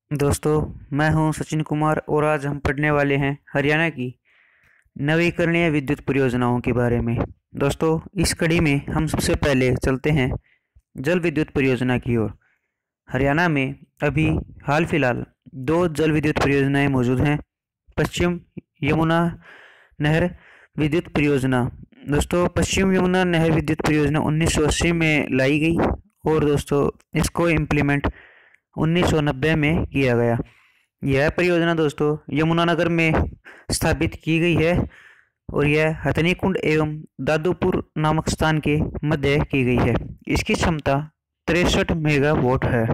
दोस्तों, मैं हूं सचिन कुमार और आज हम पढ़ने वाले हैं हरियाणा की नवीकरणीय विद्युत परियोजनाओं के बारे में। दोस्तों, इस कड़ी में हम सबसे पहले चलते हैं जल विद्युत परियोजना की ओर। हरियाणा में अभी हाल फिलहाल दो जल विद्युत परियोजनाएं मौजूद हैं। पश्चिम यमुना नहर विद्युत परियोजना। दोस्तों, पश्चिम यमुना नहर विद्युत परियोजना 1980 में लाई गई और दोस्तों इसको इम्प्लीमेंट 1990 में किया गया। यह परियोजना दोस्तों यमुनानगर में स्थापित की गई है और यह हथनी कुंड एवं दादूपुर नामक स्थान के मध्य की गई है। इसकी क्षमता 63 मेगावाट है।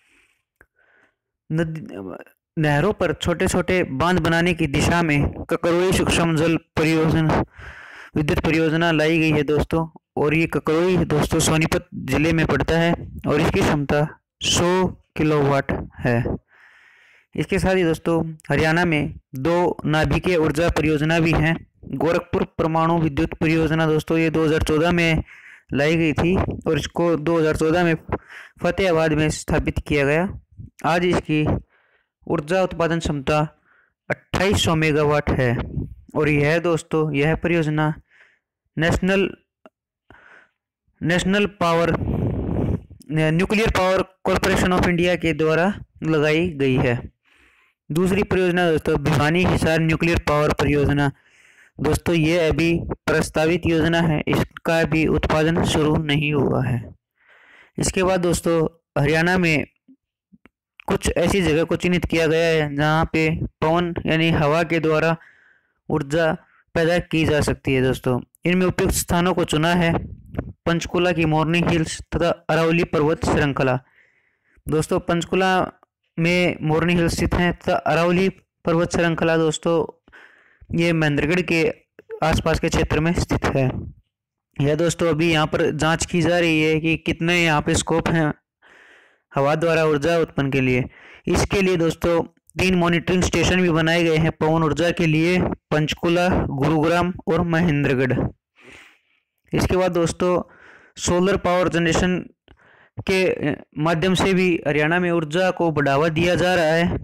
नहरों पर छोटे छोटे बांध बनाने की दिशा में ककरोई सूक्ष्म जल परियोजना विद्युत परियोजना लाई गई है दोस्तों। और ये ककरोई दोस्तों सोनीपत जिले में पड़ता है और इसकी क्षमता 100 किलोवाट है। इसके साथ ही दोस्तों हरियाणा में दो नाभिकीय ऊर्जा परियोजना भी हैं। गोरखपुर परमाणु विद्युत परियोजना दोस्तों ये 2014 में लाई गई थी और इसको 2014 में फतेहाबाद में स्थापित किया गया। आज इसकी ऊर्जा उत्पादन क्षमता 2800 मेगावाट है और यह दोस्तों यह परियोजना national power nuclear power corporation of India के द्वारा लगाई गई है। दूसरी परियोजना दोस्तों भिवानी हिसार न्यूक्लियर पावर परियोजना। दोस्तों ये अभी प्रस्तावित योजना है, इसका अभी उत्पादन शुरू नहीं हुआ है। इसके बाद दोस्तों हरियाणा में कुछ ऐसी जगह को चिन्हित किया गया है जहाँ पे पवन यानी हवा के द्वारा ऊर्जा पैदा की जा सकती है। दोस्तों इनमें उपयुक्त स्थानों को चुना है पंचकुला की मॉर्निंग हिल्स तथा अरावली पर्वत श्रृंखला। दोस्तों पंचकुला में मॉर्निंग हिल्स स्थित हैं तथा अरावली पर्वत श्रृंखला दोस्तों ये महेंद्रगढ़ के आसपास के क्षेत्र में स्थित है। यह दोस्तों अभी यहाँ पर जांच की जा रही है कि कितने यहाँ पे स्कोप हैं हवा द्वारा ऊर्जा उत्पन्न के लिए। इसके लिए दोस्तों 3 मॉनिटरिंग स्टेशन भी बनाए गए हैं पवन ऊर्जा के लिए, पंचकुला, गुरुग्राम और महेंद्रगढ़। इसके बाद दोस्तों सोलर पावर जनरेशन के माध्यम से भी हरियाणा में ऊर्जा को बढ़ावा दिया जा रहा है।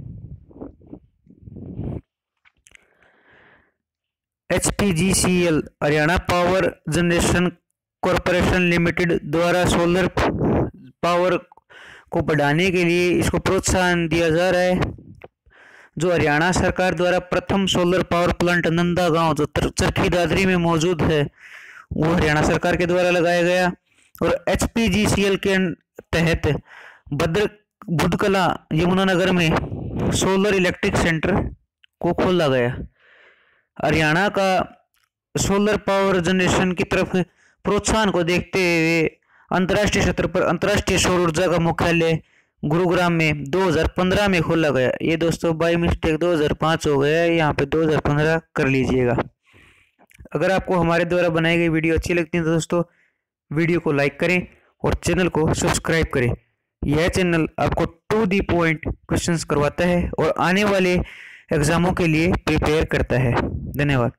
HPGCL Haryana power generation corporation limited द्वारा सोलर पावर को बढ़ाने के लिए इसको प्रोत्साहन दिया जा रहा है। जो हरियाणा सरकार द्वारा प्रथम सोलर पावर प्लांट नंदा गांव जो चरखी दादरी में मौजूद है वो हरियाणा सरकार के द्वारा लगाया गया। और HPGCL के तहत बुधकला यमुनानगर में सोलर इलेक्ट्रिक सेंटर को खोला गया। हरियाणा का सोलर पावर जनरेशन की तरफ प्रोत्साहन को देखते हुए अंतर्राष्ट्रीय स्तर पर अंतर्राष्ट्रीय सौर ऊर्जा का मुख्यालय गुरुग्राम में 2015 में खोला गया। ये दोस्तों बाई मिस्टेक 2005 हो गया है, यहाँ पे 2015 कर लीजिएगा। अगर आपको हमारे द्वारा बनाई गई वीडियो अच्छी लगती है तो दोस्तों वीडियो को लाइक करें और चैनल को सब्सक्राइब करें। यह चैनल आपको टू दी पॉइंट क्वेश्चंस करवाता है और आने वाले एग्जामों के लिए प्रिपेयर करता है। धन्यवाद।